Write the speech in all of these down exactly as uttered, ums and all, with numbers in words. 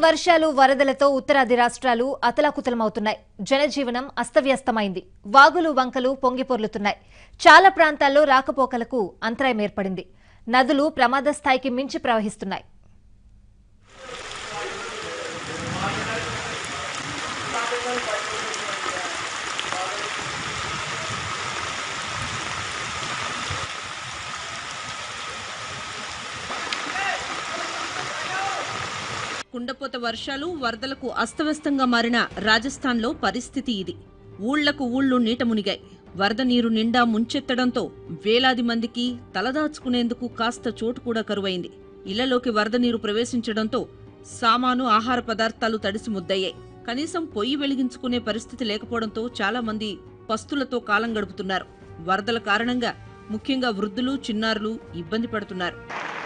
వర్షాలు వరదలతో ఉత్తరాది రాష్ట్రాలు అతలాకుతలమవుతున్నాయి. జనజీవనం అస్తవ్యస్తమైంది. వాగులు వంకలు పొంగిపొర్లుతున్నాయి. చాలా ప్రాంతాల్లో రాకపోకలకు అంతరాయం ఏర్పడింది. నదులు ప్రమాద స్థాయికి మించి ప్రవహిస్తున్నాయి. కుండపోత వర్షాలు వరదలకు అస్తవ్యస్తంగా మారిన రాజస్థాన్లో పరిస్థితి ఇది. ఊళ్లకు ఊళ్లు నీట మునిగాయి. వరద నీరు నిండా ముంచెత్తడంతో వేలాది మందికి తలదాచుకునేందుకు కాస్త చోటు కూడా కరువైంది. ఇళ్లలోకి వరద నీరు ప్రవేశించడంతో సామాను ఆహార పదార్థాలు తడిసి ముద్దయ్యాయి. కనీసం పొయ్యి వెలిగించుకునే పరిస్థితి లేకపోవడంతో చాలా మంది పస్తులతో కాలం గడుపుతున్నారు. వరదల కారణంగా ముఖ్యంగా వృద్ధులు, చిన్నారులు ఇబ్బంది పడుతున్నారు.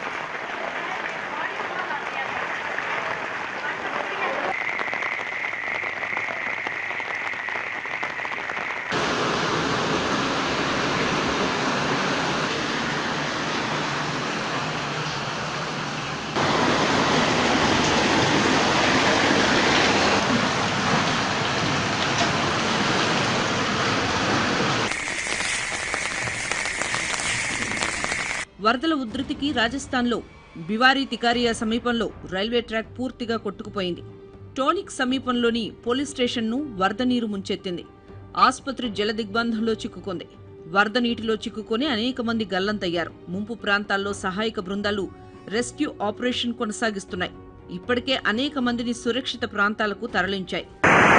వరదల ఉధృతికి రాజస్థాన్లో బివారీ తికారియా సమీపంలో రైల్వే ట్రాక్ పూర్తిగా కొట్టుకుపోయింది. టోనిక్ సమీపంలోని పోలీస్ స్టేషన్ను వరద నీరు ముంచెత్తింది. ఆసుపత్రి జల దిగ్బంధంలో చిక్కుకుంది. వరద నీటిలో చిక్కుకొని అనేక మంది గల్లంతయ్యారు. ముంపు ప్రాంతాల్లో సహాయక బృందాలు రెస్క్యూ ఆపరేషన్ కొనసాగిస్తున్నాయి. ఇప్పటికే అనేక మందిని సురక్షిత ప్రాంతాలకు తరలించాయి.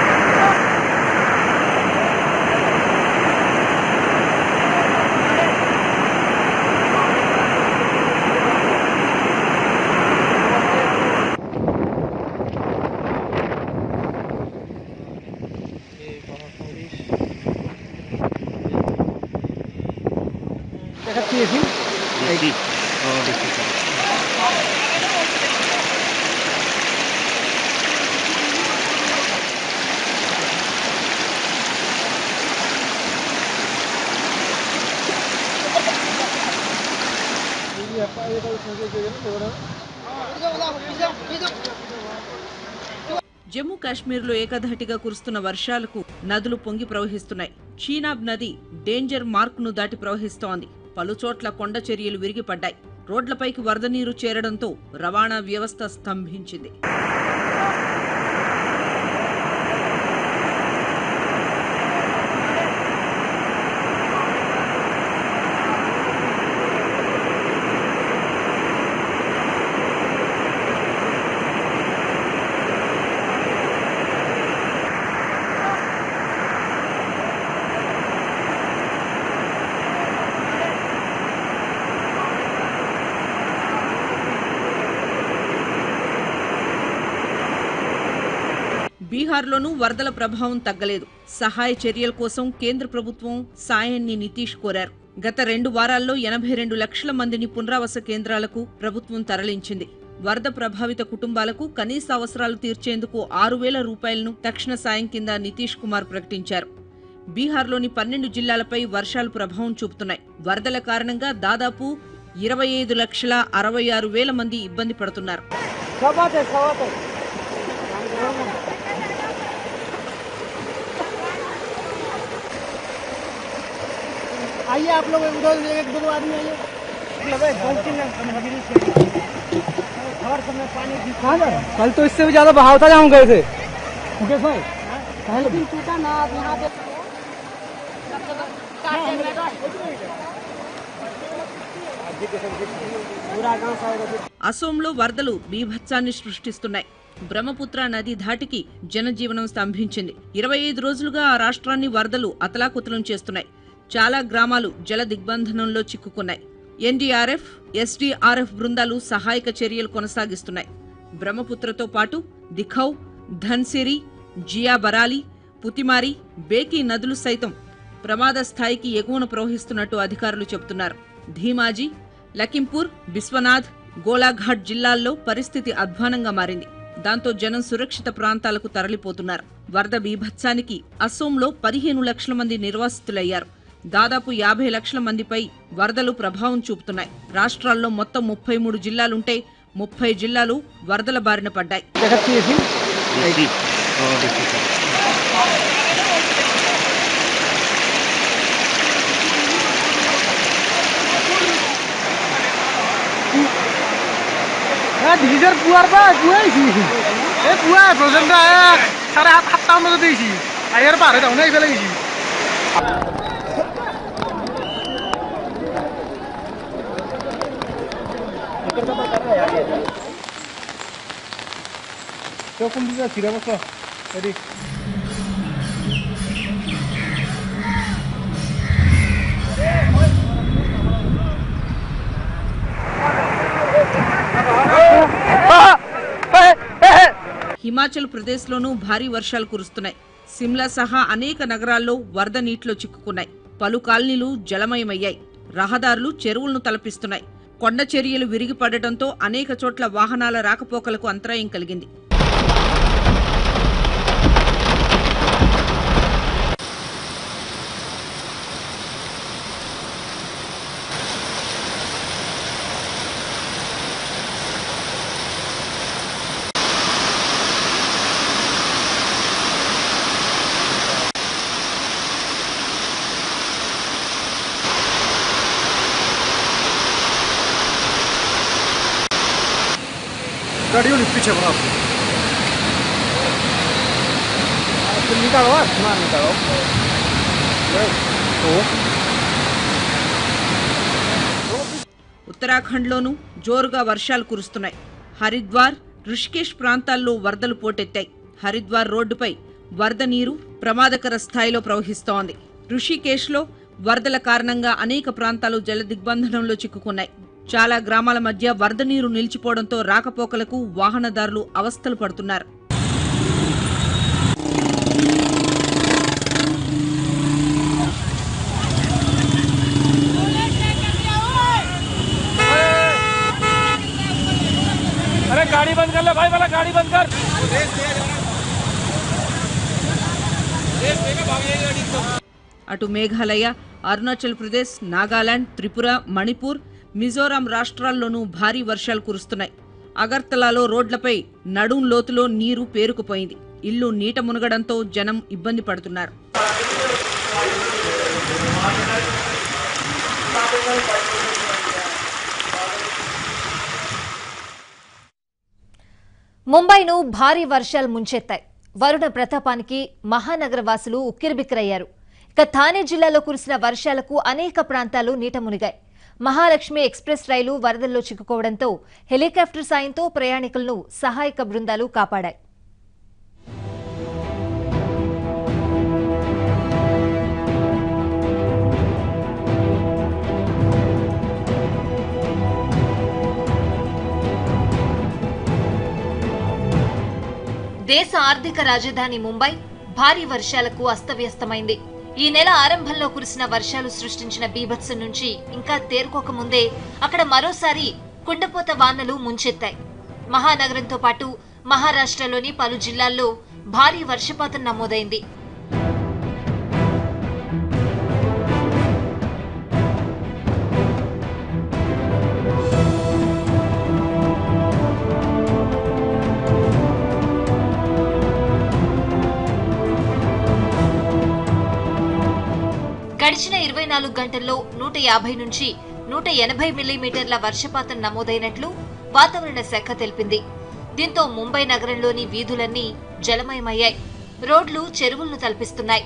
జమ్మూ కాశ్మీర్లో ఏకధాటిగా కురుస్తున్న వర్షాలకు నదులు పొంగి ప్రవహిస్తున్నాయి. చీనాబ్ నది డేంజర్ మార్క్ ను దాటి ప్రవహిస్తోంది. పలుచోట్ల కొండ చర్యలు విరిగిపడ్డాయి. రోడ్లపైకి వరద నీరు చేరడంతో రవాణా వ్యవస్థ స్తంభించింది. బీహార్లోనూ వరదల ప్రభావం తగ్గలేదు. సహాయ చర్యల కోసం కేంద్ర ప్రభుత్వం సాయాన్ని నితీష్ కోరారు. గత రెండు వారాల్లో ఎనభై రెండు లక్షల మందిని పునరావాస కేంద్రాలకు ప్రభుత్వం తరలించింది. వరద ప్రభావిత కుటుంబాలకు కనీస అవసరాలు తీర్చేందుకు ఆరు వేల రూపాయలను తక్షణ సాయం కింద నితీష్ కుమార్ ప్రకటించారు. బీహార్లోని పన్నెండు జిల్లాలపై వర్షాలు ప్రభావం చూపుతున్నాయి. వరదల కారణంగా దాదాపు ఇరవై ఐదు లక్షల అరవై ఆరు వేల మంది ఇబ్బంది పడుతున్నారు. आइए आप लोग एक दो आदमी आइए। कल तो इससे भी ज्यादा बहाव था जहाँ हम गए थे। मुकेश भाई टूटा ना आप यहाँ पे అసోంలో వరదలు బీభత్సాన్ని సృష్టిస్తున్నాయి. బ్రహ్మపుత్ర నది ధాటికి జనజీవనం స్తంభించింది. ఇరవై ఐదు రోజులుగా ఆ రాష్ట్రాన్ని వరదలు అతలాకుతలం చేస్తున్నాయి. చాలా గ్రామాలు జల దిగ్బంధనంలో చిక్కుకున్నాయి. ఎన్డీఆర్ఎఫ్, ఎస్డీఆర్ఎఫ్ బృందాలు సహాయక చర్యలు కొనసాగిస్తున్నాయి. బ్రహ్మపుత్రతో పాటు దిఖౌ, ధన్సిరి, జియా బరాలి, పుతిమారి, బేకీ నదులు సైతం ప్రమాద స్థాయికి ఎగువన ప్రవహిస్తున్నట్టు అధికారులు చెబుతున్నారు. ధీమాజీ, లఖింపూర్, బిస్వనాథ్, గోలాఘాట్ జిల్లాల్లో పరిస్థితి అధ్వానంగా మారింది. దాంతో జనం సురక్షిత ప్రాంతాలకు తరలిపోతున్నారు. వరద బీభత్సానికి అసోంలో పదిహేను లక్షల మంది నిర్వాసితులయ్యారు. దాదాపు యాభై లక్షల మందిపై వరదలు ప్రభావం చూపుతున్నాయి. రాష్ట్రాల్లో మొత్తం ముప్పై మూడు జిల్లాలుంటే ముప్పై జిల్లాలు వరదల బారిన పడ్డాయి. ডিজার পুয়ার বা পুয়াইছি এ পুয়া প্রচন্ড সাড়ে সাত সাতটার মধ্যে দিয়েছি আইয়ার পারে যাও না এই ফেলে গেছি কোন দিকে ছিড়া বসো রেডি హిమాచల్ ప్రదేశ్లోనూ భారీ వర్షాలు కురుస్తున్నాయి. సిమ్లా సహా అనేక నగరాల్లో వరద నీటిలో చిక్కుకున్నాయి. పలు కాలనీలు జలమయమయ్యాయి. రహదారులు చెరువులను తలపిస్తున్నాయి. కొండ చర్యలు విరిగిపడటంతో అనేక చోట్ల వాహనాల రాకపోకలకు అంతరాయం కలిగింది. गाड़ियों पीछे बना निकालो आसमान निकालो ఉత్తరాఖండ్లోనూ జోరుగా వర్షాలు కురుస్తున్నాయి. హరిద్వార్, రిషికేశ్ ప్రాంతాల్లో వరదలు పోటెత్తాయి. హరిద్వార్ రోడ్డుపై వరద నీరు ప్రమాదకర స్థాయిలో ప్రవహిస్తోంది. రిషికేశ్లో వరదల కారణంగా అనేక ప్రాంతాలు జల దిగ్బంధనంలో చిక్కుకున్నాయి. చాలా గ్రామాల మధ్య వరద నీరు నిలిచిపోవడంతో రాకపోకలకు వాహనదారులు అవస్థలు పడుతున్నారు. अरे गाड़ी बंद कर ले भाई वाला गाड़ी बंद कर అటు మేఘాలయ, అరుణాచల్ ప్రదేశ్, నాగాలాండ్, త్రిపుర, మణిపూర్, మిజోరాం రాష్ట్రాల్లోనూ భారీ వర్షాలు కురుస్తున్నాయి. అగర్తలాలో రోడ్లపై నడుం లోతులో నీరు పేరుకుపోయింది. ఇల్లు నీట మునగడంతో జనం ఇబ్బంది పడుతున్నారు. ముంబైను భారీ వర్షాలు ముంచెత్తాయి. వరుణ ప్రతాపానికి మహానగర వాసులు ఉక్కిరిబిక్కిరయ్యారు. ఇక థానే జిల్లాలో కురిసిన వర్షాలకు అనేక ప్రాంతాలు నీట మునిగాయి. మహాలక్ష్మి ఎక్స్ప్రెస్ రైలు వరదల్లో చిక్కుకోవడంతో హెలికాప్టర్ సాయంతో ప్రయాణికులను సహాయక బృందాలు కాపాడాయి. దేశ ఆర్థిక రాజధాని ముంబై భారీ వర్షాలకు అస్తవ్యస్తమైంది. ఈ నెల ఆరంభంలో కురిసిన వర్షాలు సృష్టించిన బీభత్సం నుంచి ఇంకా తేరుకోకముందే అక్కడ మరోసారి కుండపోత వానలు ముంచెత్తాయి. మహానగరంతో పాటు మహారాష్ట్రలోని పలు జిల్లాల్లో భారీ వర్షపాతం నమోదైంది. గడిచిన ఇరవై నాలుగు గంటల్లో నూట యాభై నుంచి నూట ఎనభై మిల్లీమీటర్ల వర్షపాతం నమోదైనట్లు వాతావరణ శాఖ తెలిపింది. దీంతో ముంబై నగరంలోని వీధులన్నీ జలమయమయ్యాయి. రోడ్లు చెరువులను తలపిస్తున్నాయి.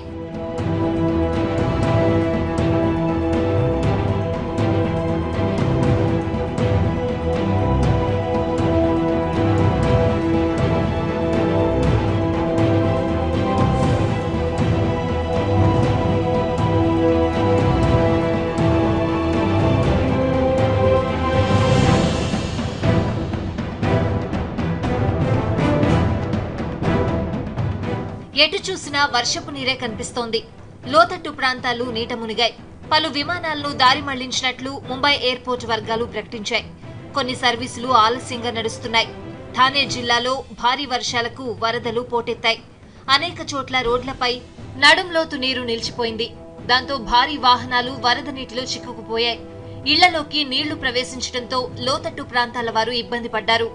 ఎటు చూసినా వర్షపు నీరే కనిపిస్తోంది. లోతట్టు ప్రాంతాలు నీట మునిగాయి. పలు విమానాలను దారి మళ్లించినట్లు ముంబై ఎయిర్పోర్ట్ వర్గాలు ప్రకటించాయి. కొన్ని సర్వీసులు ఆలస్యంగా నడుస్తున్నాయి. థానే జిల్లాలో భారీ వర్షాలకు వరదలు పోటెత్తాయి. అనేక చోట్ల రోడ్లపై నడుంలోతు నీరు నిలిచిపోయింది. దాంతో భారీ వాహనాలు వరద నీటిలో చిక్కుకుపోయాయి. ఇళ్లలోకి నీళ్లు ప్రవేశించడంతో లోతట్టు ప్రాంతాల వారు ఇబ్బంది పడ్డారు.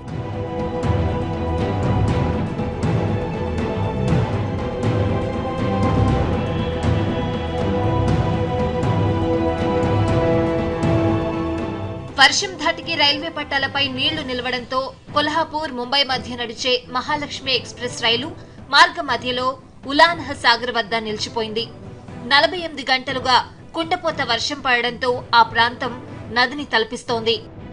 వర్షం ధాటికి రైల్వే పట్టాలపై నీళ్లు నిలవడంతో కొల్హాపూర్ ముంబై మధ్య నడిచే మహాలక్ష్మి ఎక్స్ప్రెస్ రైలు మార్గ మధ్యలో ఉలాన్ సాగర్ వద్ద నిలిచిపోయింది. నలభై ఎనిమిది గంటలుగా కుండపోత వర్షం పడడంతో ఆ ప్రాంతం నదిని తలపిస్తోంది.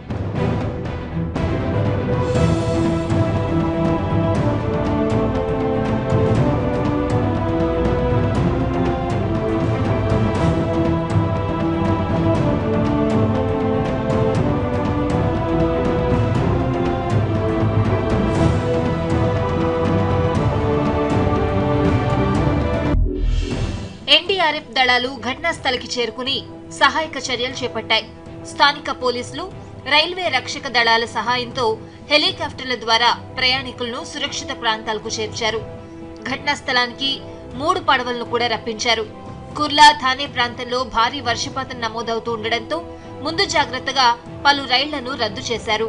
ఎన్డీఆర్ఎఫ్ దళాలు ఘటనా స్థలికి చేరుకుని సహాయక చర్యలు చేపట్టాయి. స్థానిక పోలీసులు, రైల్వే రక్షక దళాల సహాయంతో హెలికాప్టర్ల ద్వారా ప్రయాణికులను సురక్షిత ప్రాంతాలకు చేర్చారు. ఘటనా స్థలానికి మూడు పడవలను కూడా రప్పించారు. కుర్లా, థానే ప్రాంతంలో భారీ వర్షపాతం నమోదవుతూ ఉండడంతో ముందు జాగ్రత్తగా పలు రైళ్లను రద్దు చేశారు.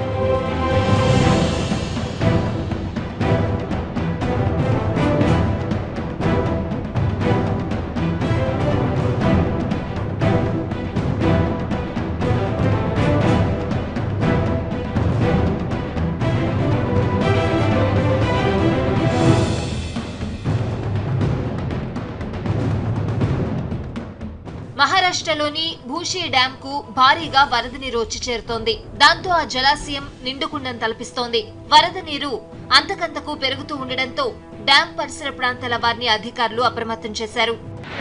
మహారాష్ట్రలోని భూషి డ్యామ్ కు భారీగా వరద నీరు వచ్చి చేరుతోంది. దాంతో ఆ జలాశయం నిండుకుండను తలపిస్తోంది. వరద నీరు అంతకంతకు పెరుగుతూ ఉండడంతో డ్యాం పరిసర ప్రాంతాల వారిని అధికారులు అప్రమత్తం చేశారు.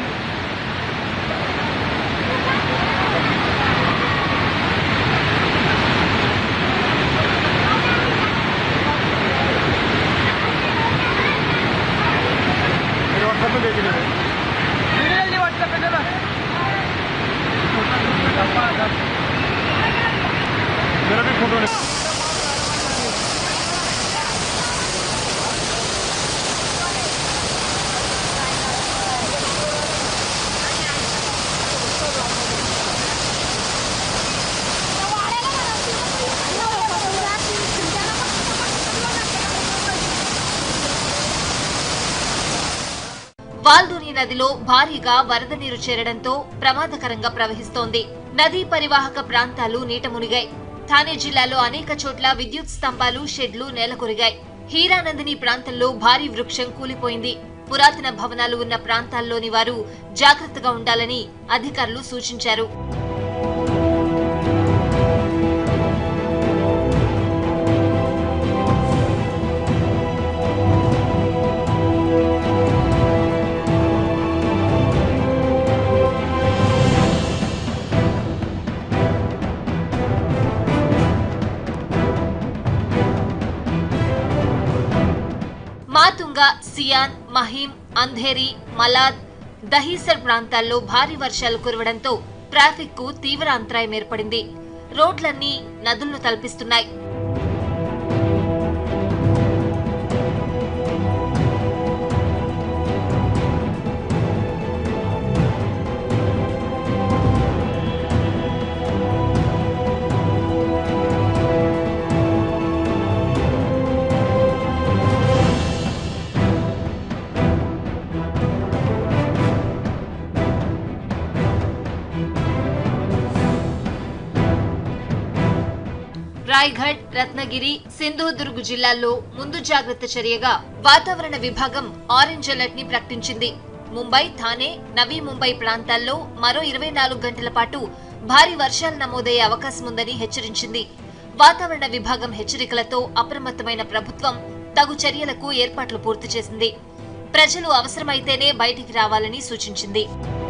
వాల్దూరి నదిలో భారీగా వరద నీరు చేరడంతో ప్రమాదకరంగా ప్రవహిస్తోంది. నదీ పరివాహక ప్రాంతాలు నీట మునిగాయి. థానే జిల్లాలో అనేక చోట్ల విద్యుత్ స్తంభాలు, షెడ్లు నేలకొరిగాయి. హీరానందిని ప్రాంతంలో భారీ వృక్షం కూలిపోయింది. పురాతన భవనాలు ఉన్న ప్రాంతాల్లోని వారు జాగ్రత్తగా ఉండాలని అధికారులు సూచించారు. మాతుంగా, సియాన్, మహిం, అంధేరి, మలాద్, దహీసర్ ప్రాంతాల్లో భారీ వర్షాలు కురవడంతో ట్రాఫిక్ కు తీవ్ర అంతరాయం ఏర్పడింది. రోడ్లన్నీ నదులను తలపిస్తున్నాయి. రాయ్గఢ్, రత్నగిరి, సింధుదుర్గ్ జిల్లాల్లో ముందు జాగ్రత్త చర్యగా వాతావరణ విభాగం ఆరెంజ్ అలర్ట్ ని ప్రకటించింది. ముంబై, థానే, నవీ ముంబై ప్రాంతాల్లో మరో ఇరవై నాలుగు గంటల పాటు భారీ వర్షాలు నమోదయ్యే అవకాశం ఉందని హెచ్చరించింది. వాతావరణ విభాగం హెచ్చరికలతో అప్రమత్తమైన ప్రభుత్వం తగు చర్యలకు ఏర్పాట్లు పూర్తి చేసింది. ప్రజలు అవసరమైతేనే బయటికి రావాలని సూచించింది.